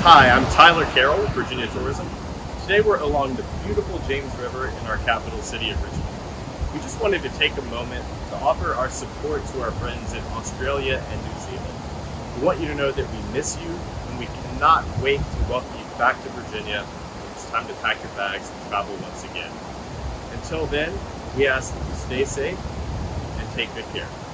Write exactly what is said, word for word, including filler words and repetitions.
Hi, I'm Tyler Carroll with Virginia Tourism. Today we're along the beautiful James River in our capital city of Richmond. We just wanted to take a moment to offer our support to our friends in Australia and New Zealand. We want you to know that we miss you and we cannot wait to welcome you back to Virginia when it's time to pack your bags and travel once again. Until then, we ask that you stay safe and take good care.